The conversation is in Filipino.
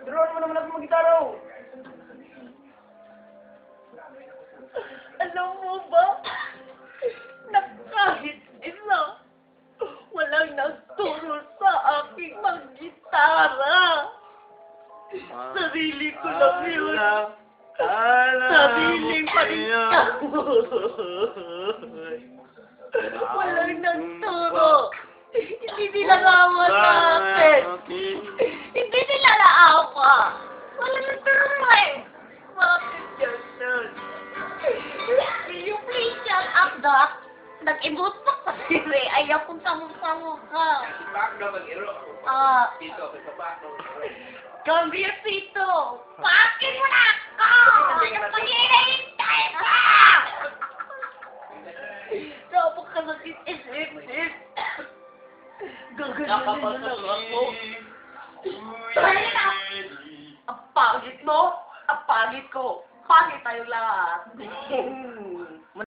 Turuan mo naman ako mag-gitara. Alam mo ba, na kahit isa, walang nagturo sa aking mag-gitara. Sarili ko lang yun. Sariling paninta. Walang nagturo. Hindi nila naawa sa akin. Hindi nila naawa. Walang nagturo eh. Bakit ganun? Will you please shut up, Doc? Nag-emote pa kasi rin. Ayaw kong samong-samo ka. Back na mag-iro. Dito, sa back na mag-iro. Gambiercito! Pakin mo na ako! Ano pa hinahintay ka? Napakasakit isip-isip. Gaganon na lang ako. Dahil na! Ang pangit mo! Ang pangit ko! Pangit tayo lahat!